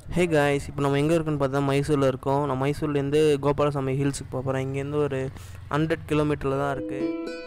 Hey guys, இப்போ நம்ம எங்கே இருக்குன்னு பார்த்தா மைசூரில் இருக்கோம். நான் மைசூர்லேருந்து கோபாலசாமி ஹில்ஸுக்கு போகிறேன். இங்கேருந்து ஒரு 100 கிலோமீட்டரில் தான் இருக்குது.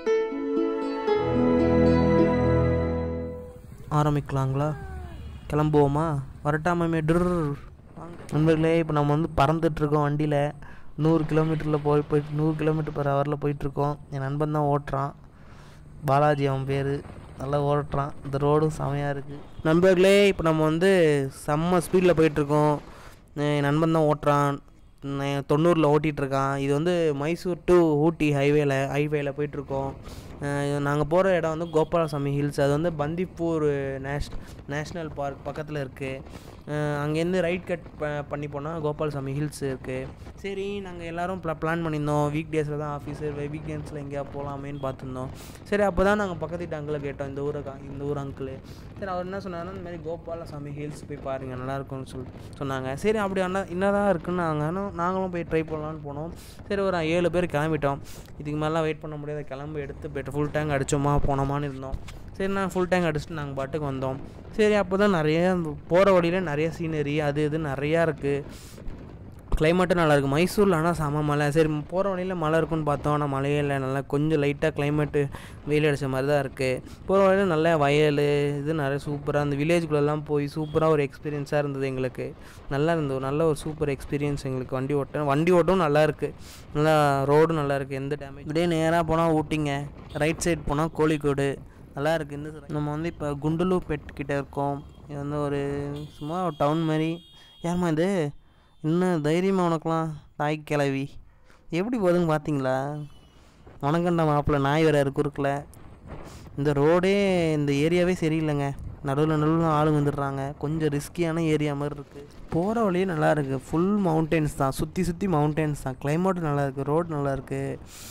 ஆரம்பிக்கலாங்களா? கிளம்புவோமா? வரட்டாமே நண்பர்களே, இப்போ நம்ம வந்து பறந்துட்டுருக்கோம் வண்டியில். 100 கிலோமீட்டரில் போயிட்டு 100 கிலோமீட்டர் பர் ஹவரில் போயிட்டுருக்கோம். என் நண்பன் தான் ஓட்டுறான், பாலாஜி அவன் பேர். நல்லா ஓட்டுறான். இந்த ரோடும் செமையாக இருக்குது நண்பர்களே. இப்போ நம்ம வந்து செம்ம ஸ்பீடில் போயிட்டுருக்கோம். என் நண்பன் தான் ஓட்டுறான், 90ல் ஓட்டிகிட்ருக்கான். இது வந்து மைசூர் டு ஊட்டி ஹைவேல போயிட்டுருக்கோம். நாங்கள் போகிற இடம் வந்து கோபாலசாமி ஹில்ஸ். அது வந்து பந்திப்பூர் நேஷ்னல் பார்க் பக்கத்தில் இருக்குது. அங்கேருந்து ரைட் கட் பண்ணி போனால் கோபாலசாமி ஹில்ஸ் இருக்குது. சரி, நாங்கள் எல்லோரும் பிளான் பண்ணியிருந்தோம். வீக் டேஸில் தான் ஆஃபீஸு, வீக் டேஸில் எங்கேயா போகலாமேன்னு பார்த்துருந்தோம். சரி, அப்போ தான் நாங்கள் பக்கத்து வீட்டு அங்கிளை கேட்டோம், இந்த ஊர் அங்கிள். சரி, அவர் என்ன சொன்னாங்கன்னா, இந்த மாதிரி கோபாலசாமி ஹில்ஸ் போய் பாருங்கள், நல்லாயிருக்கும்னு சொன்னாங்க. சரி, அப்படி என்னதான் இருக்குன்னு நாங்களும் போய் ட்ரை பண்ணலான்னு போனோம். சரி, ஒரு 7 பேர் கிளம்பிட்டோம். இதுக்கு மேலாம் வெயிட் பண்ண முடியாத, கிளம்பி எடுத்து ஃபுல் டேங்க் அடித்தோமா போனோமான்னு இருந்தோம். சரி, நான் ஃபுல் டேங்க் அடிச்சுட்டு நாங்கள் பாட்டுக்கு வந்தோம். சரி, அப்போ தான் நிறைய போகிற வழியில் நிறைய சீனரி இது நிறையா இருக்குது. கிளைமேட்டும் நல்லாயிருக்கு மைசூரில். ஆனால் செம மழை. சரி, போகிற வழியில் மழை இருக்குன்னு பார்த்தோம். ஆனால் மழையே இல்லை. நல்லா கொஞ்சம் லைட்டாக கிளைமேட்டு வெயில் அடித்த மாதிரி தான் இருக்குது. போகிற வழியில் நல்ல வயல் இது நிறைய சூப்பராக அந்த வில்லேஜுக்குள்ளெல்லாம் போய் சூப்பராக ஒரு எக்ஸ்பீரியன்ஸாக இருந்தது எங்களுக்கு. நல்லா இருந்தது, நல்ல ஒரு சூப்பர் எக்ஸ்பீரியன்ஸ் எங்களுக்கு. வண்டி ஓட்டவும் நல்லாயிருக்கு, நல்லா ரோடும் நல்லாயிருக்கு, எந்த டேமேஜ். இப்படியே நேராக போனால் ஊட்டிங்க, ரைட் சைடு போனால் கோழிக்கோடு. நல்லா இருக்குது. இந்த நம்ம வந்து இப்போ குண்டலூர்பேட் கிட்டே இருக்கோம். இது வந்து ஒரு சும்மா ஒரு டவுன் மாதிரி. யாருமா இது? இன்னும் தைரியமாக உனக்குலாம் தாய் கிளவி எப்படி போகுதுன்னு பார்த்தீங்களா? உனக்கண்ட மாப்பிள்ள நாய் வேறு குறுக்கில். இந்த ரோடே இந்த ஏரியாவே சரியில்லைங்க. நடுவில் ஆளுங்க வந்துடுறாங்க. கொஞ்சம் ரிஸ்கியான ஏரியா மாதிரி இருக்குது. போகிற வழியே நல்லா இருக்குது. ஃபுல் மவுண்டெயின்ஸ் தான், சுற்றி மவுண்டெயின்ஸ் தான். கிளைமேட்டும் நல்லாயிருக்கு, ரோடு நல்லாயிருக்கு.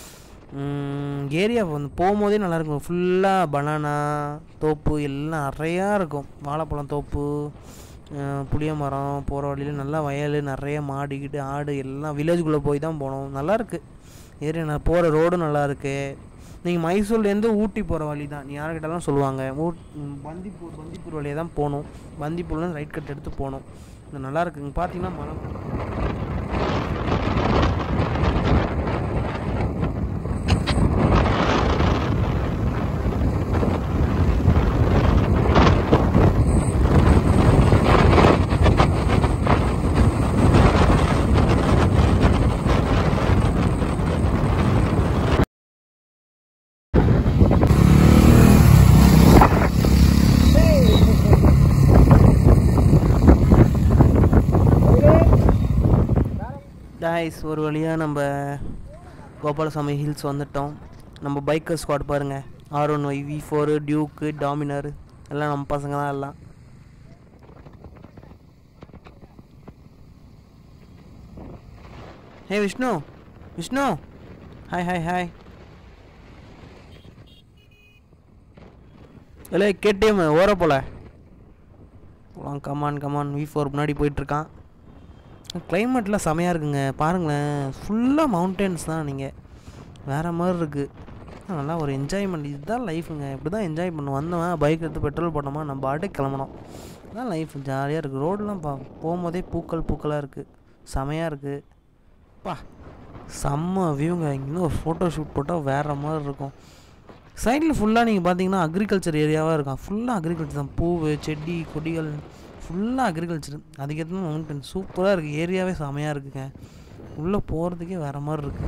ஏரியா வந்து போகும்போதே நல்லாயிருக்கும். ஃபுல்லாக பனானா தோப்பு எல்லாம் நிறையா இருக்கும். வாழைப்பழம் தோப்பு, புளிய மரம். போகிற வழியில் நல்லா வயல், நிறைய மாடு ஆடு எல்லாம். வில்லேஜுக்குள்ளே போய் தான் போனோம். நல்லாயிருக்கு ஏரியா. நான் போகிற ரோடும் நல்லாயிருக்கு. நீங்கள் மைசூர்லேருந்து ஊட்டி போகிற வழி தான். நீ யார்கிட்டலாம் சொல்லுவாங்க பந்திப்பூர் வழியாக தான் போகணும். பந்திப்பூர்லேருந்து ரைட் கட் எடுத்து போகணும். இது நல்லாயிருக்கு. இங்கே பார்த்தீங்கன்னா மரம். டாய்ஸ், ஒரு வழியாக நம்ம கோபாலசாமி ஹில்ஸ் வந்துட்டோம். நம்ம பைக்கர் ஸ்குவாட் பாருங்கள். R1Y, V4, டியூக்கு, டாமினர் எல்லாம் நம்ம பசங்க தான் எல்லாம். Hey Vishnu, hi. இல்லை கேட்டியம் ஓர போல கமான். V4 முன்னாடி போயிட்டுருக்கான். கிளைமேட்லாம் செமையாக இருக்குங்க. பாருங்களேன், ஃபுல்லாக மவுண்டெயின்ஸ் தான். நீங்கள் வேறு மாதிரி இருக்குது. நல்லா ஒரு என்ஜாய்மெண்ட். இதுதான் லைஃபுங்க. இப்படி தான் என்ஜாய் பண்ணுவோம். வந்தவன் பைக் எடுத்து பெட்ரோல் போட்டோமா நம்ம பாட்டுக்கு கிளம்பணும். இதுதான் லைஃப். ஜாலியாக இருக்குது. ரோடெலாம் போகும்போதே பூக்களாக இருக்குது. செமையாக இருக்குது. செம்ம வியூங்க. இங்கே ஒரு ஃபோட்டோ ஷூட் போட்டால் வேறு மாதிரி இருக்கும். சைடில் ஃபுல்லாக நீங்கள் பார்த்தீங்கன்னா அக்ரிகல்ச்சர் ஏரியாவாக இருக்கும். ஃபுல்லாக அக்ரிகல்ச்சர் தான். பூவு, செடி, கொடிகள், ஃபுல்லாக அக்ரிகல்ச்சர். அதுக்கேற்ற மவுண்டன் சூப்பராக இருக்குது. ஏரியாவே செமையாக இருக்குங்க. உள்ளே போகிறதுக்கே வேறு மாதிரி இருக்குது.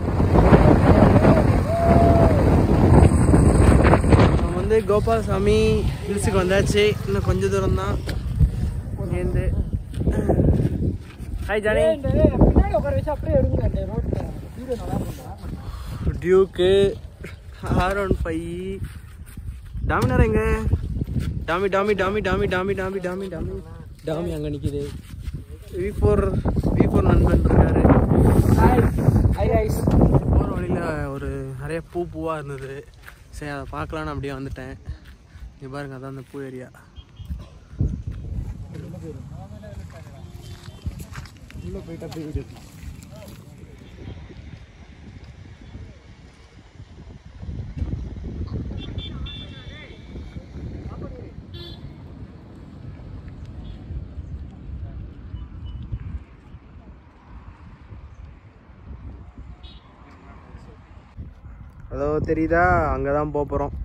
நம்ம வந்து கோபாலசாமி ஹில்ஸுக்கு வந்தாச்சு. இன்னும் கொஞ்சம் தூரம் தான் இங்கேருந்து. Hi Johnny. Duke, R1Y, Dominar எங்க? டாமி அங்கே நிற்கிது. V4 நண்பன் இருக்காரு. போகிற வழியில் ஒரு நிறைய பூவாக இருந்தது. சரி, அதை பார்க்கலான்னு அப்படியே வந்துட்டேன். இங்கே பாருங்க, அதான் அந்த பூ ஏரியா. உள்ளே போயிட்டு அப்படியே வீடு. அதோ தெரியுதா, அங்கே தான் போகிறோம்.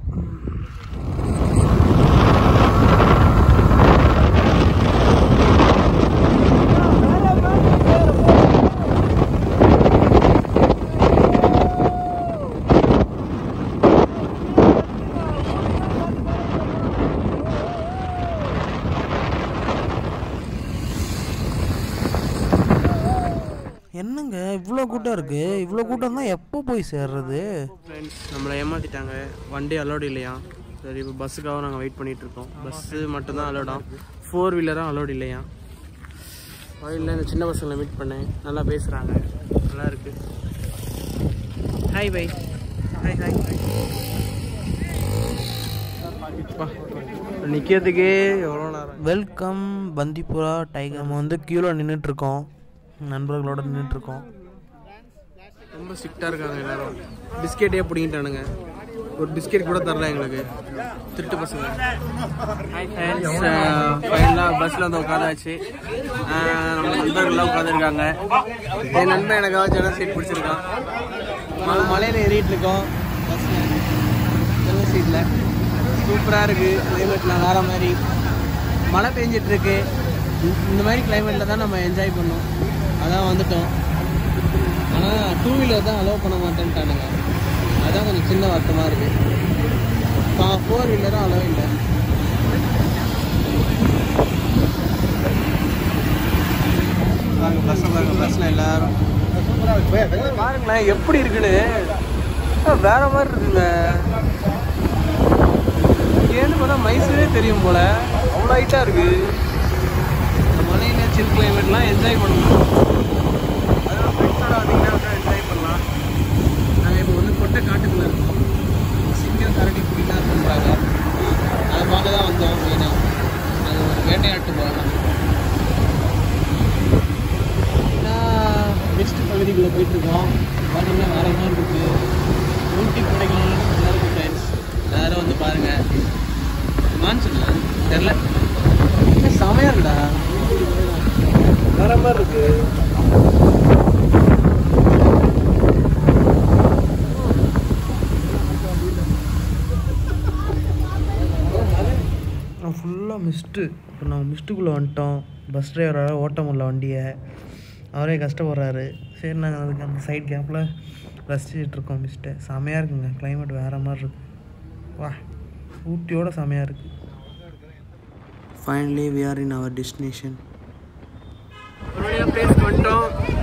என்னங்க இவ்வளோ கூட்டம் இருக்குது? இவ்வளோ கூட்டம் தான் எப்போ போய் சேர்றது? ஃப்ரெண்ட்ஸ் நம்மளை ஏமாற்றிட்டாங்க. வண்டி அலோடு இல்லையா? சரி, இப்போ பஸ்ஸுக்காக நாங்கள் வெயிட் பண்ணிகிட்ருக்கோம். பஸ்ஸு மட்டும்தான் அலோடாம், 4 வீலராக அலோடு இல்லையா? வழியில் இந்த சின்ன பசங்களை மீட் பண்ணேன், நல்லா பேசுகிறாங்க, நல்லா இருக்கு. Hi bye. Hi hi hi. நிற்கிறதுக்கே எவ்வளோ நேரம். Welcome Bandipur tiger. நம்ம வந்து கியூவில் நின்றுட்டுருக்கோம், நண்பர்களோடு நின்றுட்டுருக்கோம். ரொம்ப ஸ்ட்ரிக்டாக இருக்காங்க எல்லாரும். பிஸ்கெட்டே பிடிங்கிட்டானுங்க, ஒரு பிஸ்கெட் கூட தரல எங்களுக்கு, திருட்டு பசங்க. ஃபைனலாக பஸ்ஸில் வந்து உட்காந்தாச்சு. நம்ம நண்பர்கள்லாம் உட்காந்துருக்காங்க. என் நண்பன் எனக்காக சின்ன சீட் பிடிச்சிருக்கான். மலையில் ஏறிட்டு இருக்கோம் பஸ்ஸில், சீட்டில். சூப்பராக இருக்குது கிளைமேட்டில், வேறு மாதிரி மழை பெஞ்சிட்ருக்கு. இந்த மாதிரி கிளைமேட்டில் தான் நம்ம என்ஜாய் பண்ணோம். அதான் வந்துட்டோம். ஆனால் 2 வீலர் தான் அலோவ் பண்ண மாட்டேன்ட்டானுங்க, அதான் கொஞ்சம் சின்ன வருத்தமாக இருக்குது. 4 வீலரும் அலோவ் இல்லை. பஸ்ஸில் எல்லாரும் பாருங்களேன் எப்படி இருக்குன்னு, வேற மாதிரி இருக்குங்க. ஏன்னு பார்த்தா மைசூரே தெரியும் போல், அவ்வளோ ஹைட்டாக இருக்குது. மலையில் சில் கிளைமேட்லாம் என்ஜாய் பண்ணணும். அதெல்லாம் ஃப்ரெண்ட்ஸோட வந்தீங்கன்னா என்ஜாய் பண்ணலாம். நாங்கள் இப்போ வந்து கொட்டை காட்டுக்குள்ளே இருக்கோம். சிங்கம் கரடி பிடிக்கலாம் சொல்கிறாங்க, அதை பார்க்க தான் வந்தோம். மெயினாக அது ஒரு வேட்டையாட்டு போகலாம். நெக்ஸ்ட் பகுதிக்குள்ளே போயிட்டுருக்கோம். பார்த்தீங்கன்னா வேறு மாதிரி இருக்குது. ஊட்டி கொடைக்கானல் நல்லா இருக்குது ஃப்ரெண்ட்ஸ். எல்லாரும் வந்து பாருங்கள். மான்சூன் தெரில, செமையாக இருக்குடா, வேற மாதிரி இருக்கு. ஃபுல்லாக மிஸ்ட்டு. இப்போ நாங்கள் மிஸ்ட்டுக்குள்ளே வந்துட்டோம். பஸ் டிரைவரால் ஓட்ட முடியல வண்டியை, அவரே கஷ்டப்படுறாரு. சரி, நாங்கள் அதுக்கு அந்த சைட் கேப்பில் ரசிச்சுட்ருக்கோம் மிஸ்ட்டை. செமையாக இருக்குங்க, கிளைமேட் வேறு மாதிரி இருக்குது. வா, ஊட்டியோட செமையாக இருக்குது. Finally we are in our destination. ஒரு பிளேஸ் வந்துட்டோம்.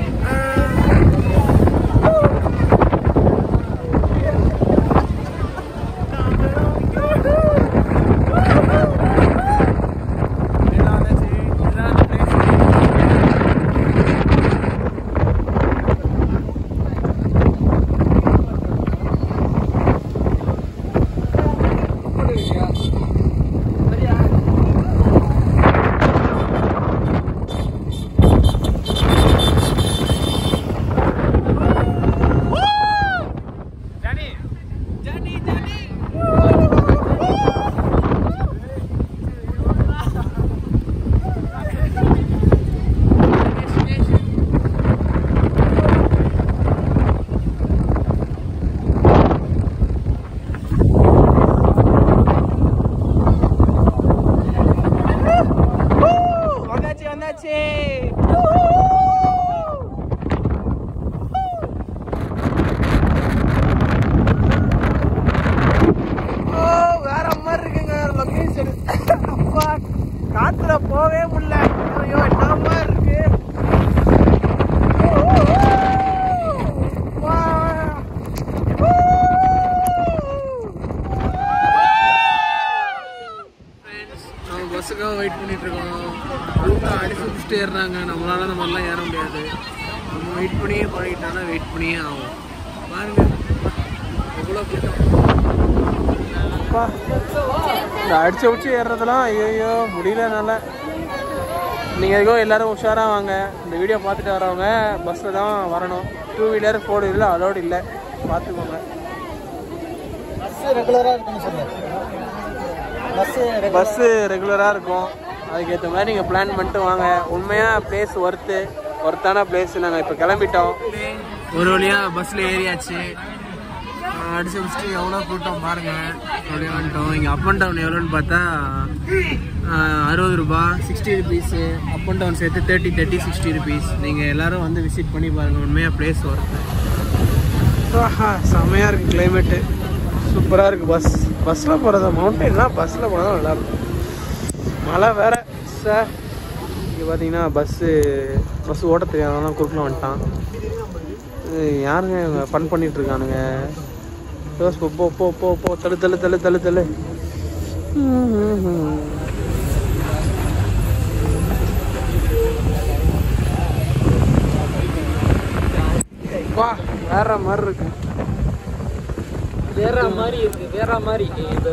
காத்துல போவே முடியல. ஐயோ என்னமா இருக்கு. நம்ம பஸ்ஸுக்காக வெயிட் பண்ணிட்டு இருக்கோம். அடிச்சு பிடிச்சிட்டு ஏறுறாங்க. நம்மளால அந்த மாதிரிலாம் ஏற முடியாது. நம்ம வெயிட் பண்ணியே பழகிட்டோம்னா வெயிட் பண்ணியே ஆகும். பாருங்க எவ்வளோ கூட்டம். இந்த அடிச்சு பிடிச்சி ஏறுறதுலாம் ஐயோ முடியலனால. நீங்கள் எதுக்கோ எல்லோரும் உஷாராக வாங்க. இந்த வீடியோ பார்த்துட்டு வரவங்க பஸ்ஸில் தான் வரணும். 2 வீலர் 4 வீலர் அலோடு இல்லை, பார்த்துக்கோங்க. பஸ்ஸு ரெகுலராக இருக்கும். அதுக்கேற்ற மாதிரி நீங்கள் பிளான் பண்ணிட்டு வாங்க. உண்மையாக பிளேஸ் ஒர்த்தான பிளேஸ். நாங்கள் இப்போ கிளம்பிட்டோம். ஒரு வழியாக பஸ்ஸில் ஏறியாச்சு. அடிச்சு முடிச்சுட்டு எவ்வளோ கூட்டம் பாருங்கள். அப்படியே வந்துட்டோம். இங்கே அப் அண்ட் டவுன் எவ்வளோன்னு பார்த்தா 60 ரூபா, 60 ருபீஸு. அப் அண்ட் டவுன் சேர்த்து 30, 60 ருபீஸ். நீங்கள் எல்லோரும் வந்து விசிட் பண்ணி பாருங்கள். உண்மையாக ப்ளேஸ் வருது. செம்மையாக இருக்குது. கிளைமேட்டு சூப்பராக இருக்குது. பஸ்ஸில் போகிறதா மவுண்டெயின்லாம் பஸ்ஸில் போனால் தான் நல்லாயிருக்கும். மழை வேறு சார். இங்கே பார்த்தீங்கன்னா பஸ்ஸு ஓட்ட தெரியாதவங்களாம் குறுக்கில் வந்துட்டான். யாருங்க இவங்க ஃபன் பண்ணிகிட்ருக்கானுங்க. போ போ போ போ தள்ளு தள்ளு தள்ளு தள்ளு தள்ளு. வா வேற மாதிரி இருக்கு. வேற மாதிரி இருக்கு. வேற மாதிரி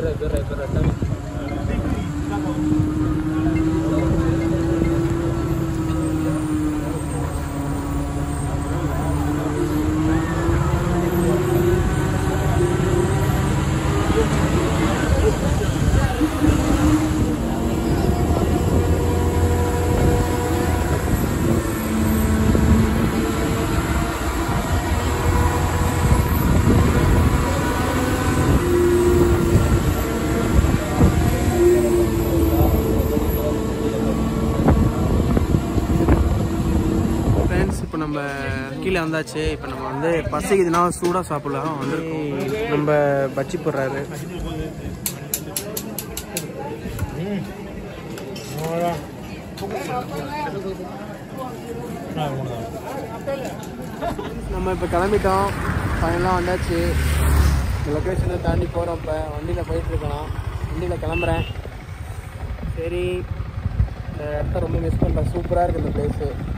நம்ம கீழே வந்தாச்சு. இப்போ நம்ம வந்து பசிக்குதுன்னா சூடாக சாப்பிடலாம். வந்து நம்ம பஜ்ஜி போடுறாரு. நம்ம இப்போ கிளம்பிட்டோம். ஃபைனலாக வந்தாச்சு. இந்த லொக்கேஷனை தாண்டி போகிறோம். இப்போ வண்டியில் போயிட்டுருக்கலாம். வண்டியில் கிளம்புறேன். சரி, இந்த இடத்த ரொம்ப மிஸ் பண்ணுறேன். சூப்பராக இருக்குது இந்த பிளேஸு.